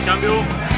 Cambio.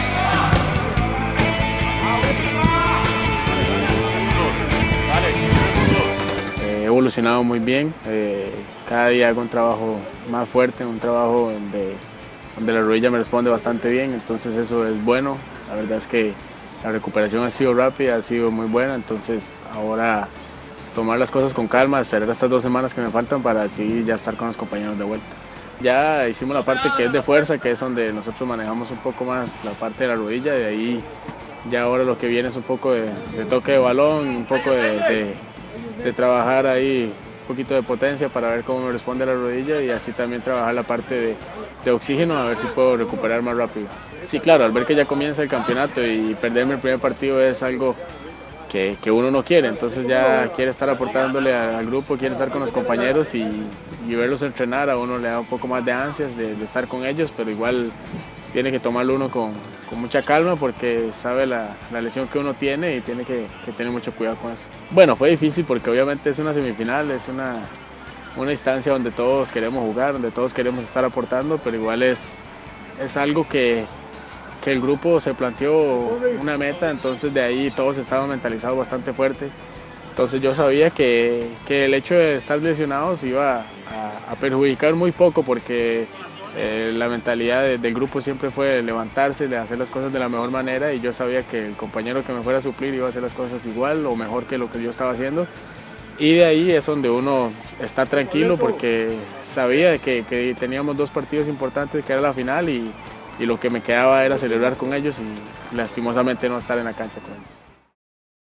He evolucionado muy bien, cada día hago un trabajo más fuerte, un trabajo donde la rodilla me responde bastante bien, entonces eso es bueno. La verdad es que la recuperación ha sido rápida, ha sido muy buena, entonces ahora tomar las cosas con calma, esperar estas 2 semanas que me faltan para así ya estar con los compañeros de vuelta. Ya hicimos la parte que es de fuerza, que es donde nosotros manejamos un poco más la parte de la rodilla, y de ahí ya ahora lo que viene es un poco de toque de balón, un poco de trabajar ahí un poquito de potencia para ver cómo me responde la rodilla, y así también trabajar la parte de oxígeno, a ver si puedo recuperar más rápido. Sí, claro, al ver que ya comienza el campeonato y perderme el primer partido es algo que uno no quiere, entonces ya quiere estar aportándole al grupo, quiere estar con los compañeros y verlos entrenar, a uno le da un poco más de ansias de estar con ellos, pero igual tiene que tomarlo uno con mucha calma porque sabe la lesión que uno tiene y tiene que tener mucho cuidado con eso. Bueno, fue difícil porque obviamente es una semifinal, es una instancia donde todos queremos jugar, donde todos queremos estar aportando, pero igual es algo que el grupo se planteó una meta, entonces de ahí todos estaban mentalizados bastante fuerte. Entonces yo sabía que el hecho de estar lesionados iba a perjudicar muy poco porque la mentalidad del grupo siempre fue levantarse, de hacer las cosas de la mejor manera, y yo sabía que el compañero que me fuera a suplir iba a hacer las cosas igual o mejor que lo que yo estaba haciendo. Y de ahí es donde uno está tranquilo porque sabía que teníamos 2 partidos importantes, que era la final, y lo que me quedaba era celebrar con ellos y lastimosamente no estar en la cancha con ellos.